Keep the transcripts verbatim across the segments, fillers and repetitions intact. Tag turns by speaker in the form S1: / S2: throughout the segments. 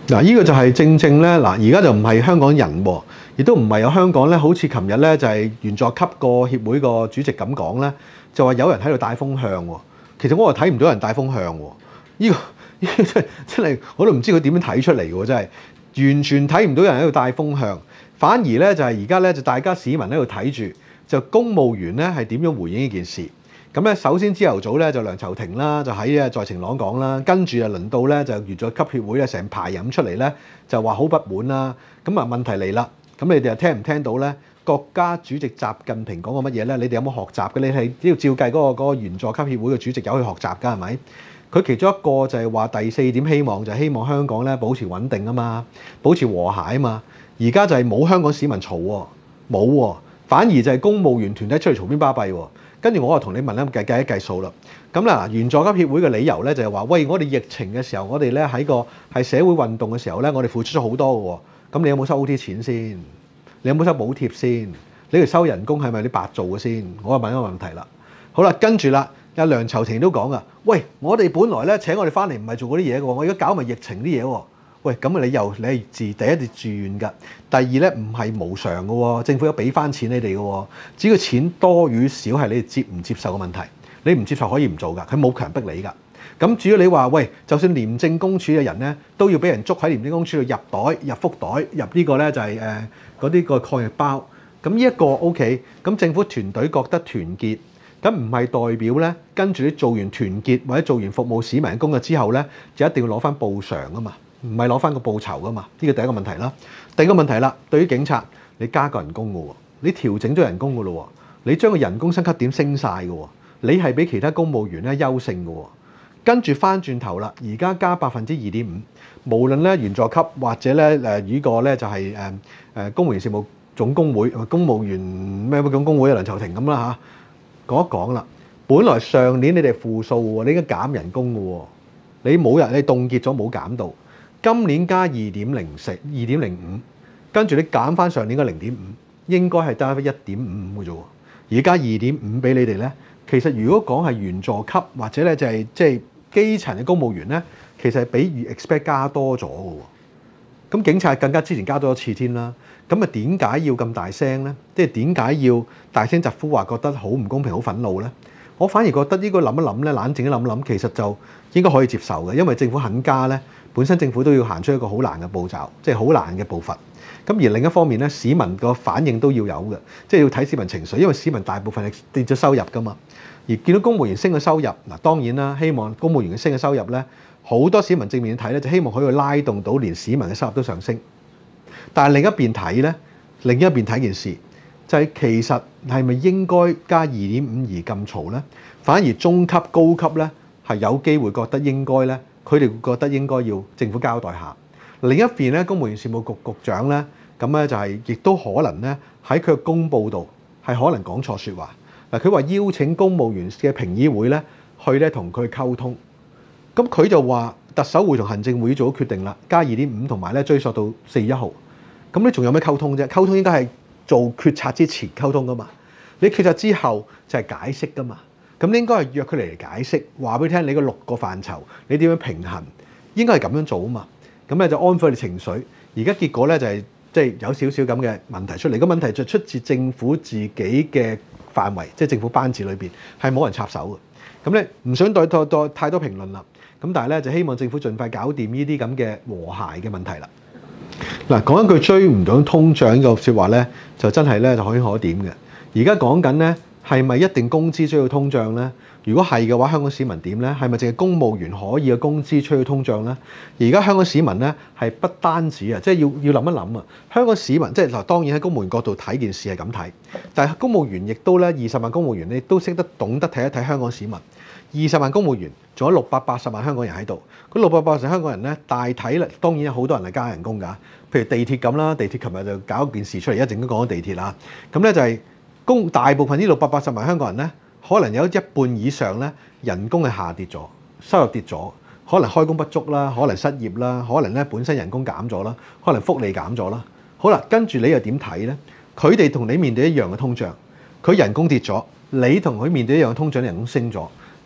S1: 嗱，呢個就係正正咧，嗱，而家就唔係香港人喎，亦都唔係有香港咧，好似琴日咧就係員佐級個協會個主席咁講咧，就話有人喺度帶風向喎。其實我又睇唔到人帶風向喎，呢個呢個真真係我都唔知佢點樣睇出嚟嘅喎，真係完全睇唔到人喺度帶風向，反而咧就係而家咧就大家市民喺度睇住，就公務員咧係點樣回應呢件事。咁咧，首先朝頭早咧就梁籌庭啦，就喺啊在晴朗講啦，跟住啊輪到咧就員佐級協會咧成排人出嚟咧就話好不滿啦。咁啊問題嚟啦，咁你哋又聽唔聽到咧？國家主席習近平講過乜嘢咧？你哋有冇學習嘅？你係都要照計嗰個嗰個員佐級協會嘅主席有去學習㗎係咪？佢其中一個就係話第四點希望就係希望香港咧保持穩定啊嘛，保持和諧啊嘛。而家就係冇香港市民嘈喎，冇喎，反而就係公務員團體出嚟嘈邊巴閉喎。跟住我就同你問咧計計一計數啦。咁啦，員佐級協會嘅理由咧就係話：喂，我哋疫情嘅時候，我哋咧喺個係社會運動嘅時候咧，我哋付出咗好多嘅喎。咁你有冇收 O T 錢先？你有冇收補貼先？你哋收人工係咪你白做嘅先？我就問一個問題啦。好啦，跟住啦，阿梁籌庭都講啊，喂，我哋本來咧請我哋翻嚟唔係做嗰啲嘢嘅喎，我而家搞埋疫情啲嘢喎。喂，咁你又你係自第一係自願㗎，第二咧唔係無償嘅喎，政府有俾翻錢你哋嘅喎，只要錢多與少係你哋接唔接受嘅問題，你唔接受可以唔做㗎，佢冇強迫你㗎。咁至於你話喂，就算廉政公署嘅人咧，都要俾人捉喺廉政公署度入袋、入福袋、入呢個咧就係誒嗰啲個抗疫包。咁呢一個 O K， 咁政府團隊覺得團結，咁唔係代表咧跟住你做完團結或者做完服務市民嘅工作之後咧，就一定要攞翻報償啊嘛。唔係攞翻個報酬噶嘛？呢個第一個問題啦。第二個問題啦，對於警察，你加個人工嘅喎，你調整咗人工嘅咯喎，你將個人工薪級點升晒嘅喎，你係比其他公務員咧優勝嘅喎。跟住翻轉頭啦，而家加百分之二點五，無論咧員佐級或者咧誒呢個咧就係誒誒公務員事務總工會、公務員咩乜總工會啊梁籌庭咁啦嚇，講一講啦。本來上年你哋負數喎，你應該減人工嘅喎，你冇人你凍結咗冇減到。今年加二點零四、二點零五，跟住你減翻上年嘅零點五，應該係得翻一點五五嘅啫喎。而家二點五俾你哋咧，其實如果講係員佐級或者咧就係即係基層嘅公務員咧，其實係比預 expect 加多咗嘅喎。咁警察更加之前加多一次添啦。咁啊點解要咁大聲咧？即係點解要大聲疾呼話覺得好唔公平、好憤怒咧？我反而覺得應該諗一諗咧，冷靜一諗一諗，其實就應該可以接受嘅，因為政府肯加咧。本身政府都要行出一個好難嘅步驟，即係好難嘅步伐。咁而另一方面咧，市民個反應都要有嘅，即係要睇市民情緒，因為市民大部分係跌咗收入㗎嘛。而見到公務員升嘅收入，嗱當然啦，希望公務員嘅升嘅收入咧，好多市民正面睇咧，就希望可以拉動到連市民嘅收入都上升。但係另一邊睇咧，另一邊睇件事就係其實係咪應該加二點五而咁嘈咧？反而中級、高級咧係有機會覺得應該咧。佢哋覺得應該要政府交代下。另一邊咧，公務員事務局局長咧，咁咧就係亦都可能咧喺佢嘅公佈度係可能講錯説話。嗱，佢話邀請公務員嘅評議會咧去咧同佢溝通。咁佢就話特首會同行政會議做咗決定啦，加二點五同埋咧追溯到四月一號。咁你仲有咩溝通啫？溝通應該係做決策之前溝通噶嘛。你決策之後就係解釋噶嘛。咁你應該係約佢嚟解釋，話俾你聽你個六個範疇，你點樣平衡，應該係咁樣做啊嘛。咁咧就安撫你情緒。而家結果咧就係即係有少少咁嘅問題出嚟。個問題就出自政府自己嘅範圍，即係政府班子裏邊係冇人插手嘅。咁咧唔想再多多太多評論啦。咁但係咧就希望政府盡快搞掂呢啲咁嘅和諧嘅問題啦。嗱，講一句追唔到通脹呢個説話咧，就真係咧就可圈可點嘅。而家講緊咧。係咪一定工資需要通脹呢？如果係嘅話，香港市民點呢？係咪淨係公務員可以嘅工資需要通脹呢？而家香港市民呢，係不單止啊，即係要要諗一諗啊。香港市民即係嗱，當然喺公務員角度睇件事係咁睇，但係公務員亦都咧二十萬公務員，你都識得懂得睇一睇香港市民。二十萬公務員，仲有六百八十萬香港人喺度。嗰六百八十萬香港人咧，大體咧當然有好多人係加人工㗎。譬如地鐵咁啦，地鐵琴日就搞一件事出嚟，一陣都講緊地鐵啦。咁咧就係、是。公大部分呢六百八十萬香港人咧，可能有一半以上咧人工係下跌咗，收入跌咗，可能開工不足啦，可能失業啦，可能咧本身人工減咗啦，可能福利減咗啦。好啦，跟住你又點睇咧？佢哋同你面對一樣嘅通脹，佢人工跌咗，你同佢面對一樣嘅通脹，人工升咗。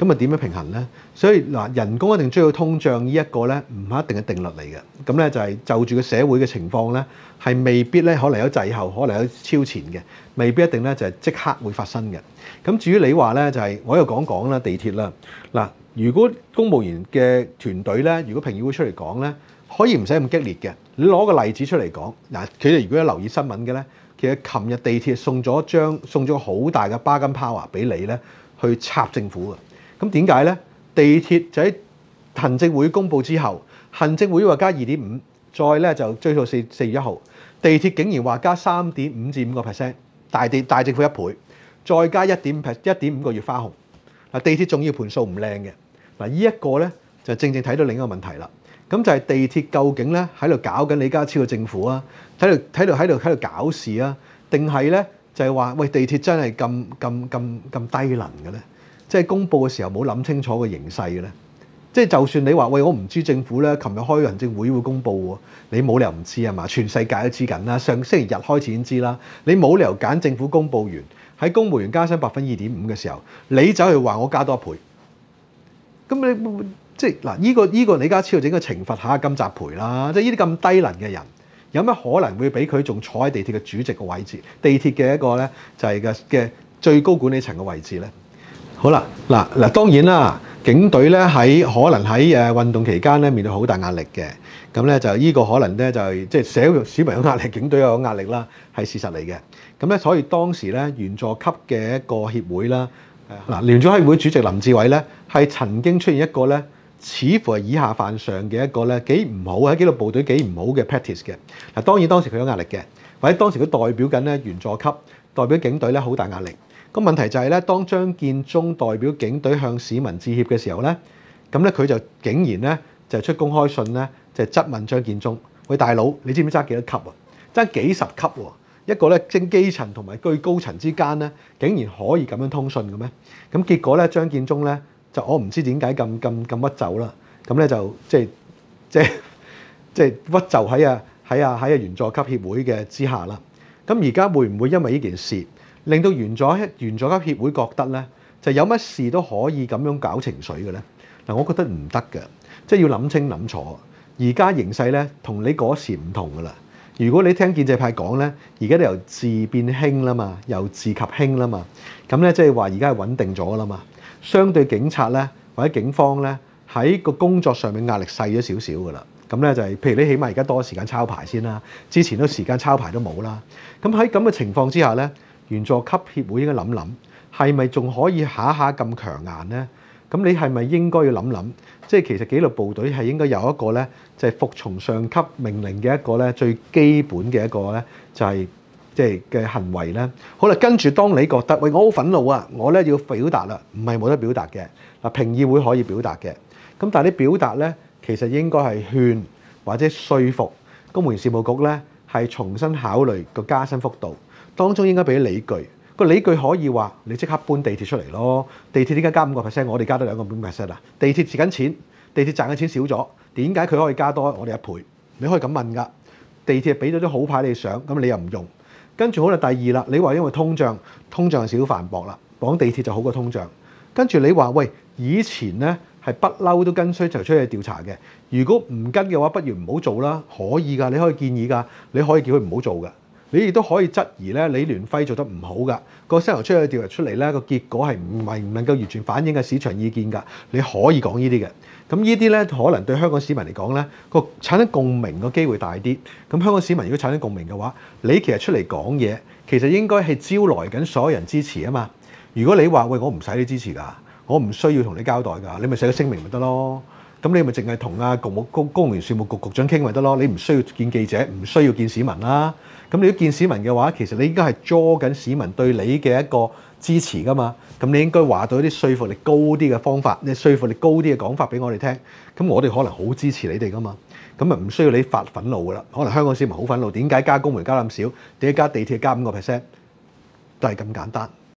S1: 咁啊點樣平衡咧？所以嗱，人工一定追到通脹呢一個咧，唔係一定嘅定律嚟嘅。咁咧就係就住個社會嘅情況咧，係未必咧可能有滯後，可能有超前嘅，未必一定咧就係即刻會發生嘅。咁至於你話咧，就係我又講講啦，地鐵啦嗱，如果公務員嘅團隊咧，如果評議會出嚟講咧，可以唔使咁激烈嘅。你攞個例子出嚟講嗱，佢哋如果有留意新聞嘅咧，其實琴日地鐵送咗張送咗好大嘅 bargain power 俾你咧，去插政府嘅。咁點解咧？地鐵就喺行政會公佈之後，行政會話加二點五，再咧就追到四四月一號，地鐵竟然話加三點五至五個 percent， 大地大政府一倍，再加一點一點五個月花紅。嗱，地鐵仲要盤數唔靚嘅。嗱，呢一個咧就正正睇到另一個問題啦。咁就係地鐵究竟咧喺度搞緊李家超嘅政府啊，喺度喺度喺度喺度搞事啊，定係咧就係話喂，地鐵真係咁咁咁咁低能嘅咧？即係公佈嘅時候冇諗清楚個形勢嘅咧。即係就算你話喂，我唔知政府咧，琴日開行政會會公佈喎，你冇理由唔知啊嘛？全世界都知緊啦，上星期日開始已經知啦。你冇理由揀政府公佈完喺公務員加薪百分二點五嘅時候，你走去話我加多一倍，咁你？即係嗱，依個依個李家超就應該懲罰下金澤培啦！即係呢啲咁低能嘅人，有咩可能會俾佢仲坐喺地鐵嘅主席嘅位置？地鐵嘅一個咧就係嘅嘅最高管理層嘅位置咧。好啦，嗱嗱當然啦，警隊咧喺可能喺誒運動期間咧面對好大壓力嘅，咁咧就呢個可能咧就係即係社會市民有壓力，警隊又有壓力啦，係事實嚟嘅。咁咧所以當時咧員佐級嘅一個協會啦，嗱員佐級協會主席林志偉咧係曾經出現一個咧。似乎係以下犯上嘅一個咧幾唔好喺紀律部隊幾唔好嘅 practice 嘅。嗱當然當時佢有壓力嘅，或者當時佢代表緊咧員佐級，代表警隊咧好大壓力。個問題就係咧，當張建宗代表警隊向市民致歉嘅時候咧，咁咧佢就竟然咧就出公開信咧就質問張建宗：喂大佬，你知唔知揸幾多級啊？爭幾十級喎！一個咧正基層同埋居高層之間咧，竟然可以咁樣通訊嘅咩？咁結果咧張建宗咧。就我唔知點解咁咁咁屈就啦，咁咧就即係即係即係屈就喺啊喺啊喺啊員佐級協會嘅之下啦。咁而家會唔會因為呢件事令到員佐員佐級協會覺得咧，就有乜事都可以咁樣搞情緒嘅咧？嗱，我覺得唔得嘅，即係要諗清諗楚。而家形勢咧同你嗰時唔同噶啦。如果你聽建制派講咧，而家都由治變興啦嘛，由治及興啦嘛，咁咧即係話而家係穩定咗啦嘛。相對警察咧或者警方咧喺個工作上面壓力細咗少少噶啦，咁咧就係譬如你起碼而家多時間抄牌先啦，之前都時間抄牌都冇啦。咁喺咁嘅情況之下咧，員佐級協會應該諗諗，係咪仲可以下下咁強硬咧？咁你係咪應該要諗諗？即係其實紀律部隊係應該有一個咧，就係服從上級命令嘅一個咧最基本嘅一個咧，就係。即係嘅行為咧，好啦，跟住當你覺得喂我好憤怒啊，我咧要表達啦，唔係冇得表達嘅嗱，評議會可以表達嘅，咁但係你表達咧，其實應該係勸或者說服公務員事務局咧，係重新考慮個加薪幅度，當中應該俾理據，個理據可以話你即刻搬地鐵出嚟咯，地鐵點解加五個 percent，我哋加多兩個半 percent 啊？地鐵蝕緊錢，地鐵賺嘅錢少咗，點解佢可以加多我哋一倍？你可以咁問㗎，地鐵俾咗啲好牌你上，咁你又唔用？跟住好啦，第二啦，你話因為通脹，通脹少反駁啦，講地鐵就好過通脹。跟住你話喂，以前咧係不嬲都跟需求出去調查嘅，如果唔跟嘅話，不如唔好做啦。可以㗎，你可以建議㗎，你可以叫佢唔好做㗎。你亦都可以質疑咧，李聯輝做得唔好㗎。個薪酬出去調查出嚟咧，個結果係唔係唔能夠完全反映嘅市場意見㗎？你可以講呢啲嘅。咁呢啲咧，可能對香港市民嚟講咧，個產生共鳴個機會大啲。咁香港市民如果產生共鳴嘅話，你其實出嚟講嘢，其實應該係招來緊所有人支持啊嘛。如果你話喂，我唔使你支持㗎，我唔需要同你交代㗎，你咪寫個聲明咪得咯。咁你咪淨係同啊公務公公務員事務局局長傾咪得咯。你唔需要見記者，唔需要見市民啦。咁你都見市民嘅話，其實你應該係捉緊市民對你嘅一個支持㗎嘛。咁你應該話到一啲說服力高啲嘅方法，你說服力高啲嘅講法俾我哋聽。咁我哋可能好支持你哋㗎嘛。咁啊唔需要你發憤怒㗎啦。可能香港市民好憤怒，點解加公務員加咁少？點解加地鐵加五個 percent？都係咁簡單。